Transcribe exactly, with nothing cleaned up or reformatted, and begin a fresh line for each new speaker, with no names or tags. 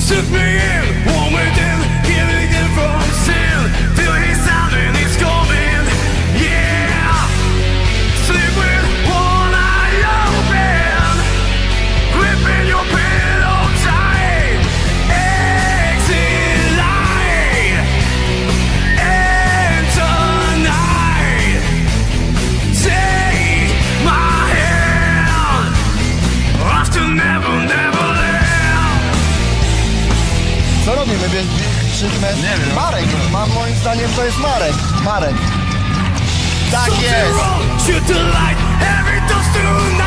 Took me in, warm me down, killing him from sin. Till he's sound and he's coming, yeah. Sleep with one eye open, gripping your pillow tight. Exit light, and tonight, take my hand, off to never, never land.
Co robimy? Więc krzyknę.
Nie wiem.
Marek, ma, moim zdaniem to jest Marek. Marek. Tak jest.
Shoot the light, every dust tonight.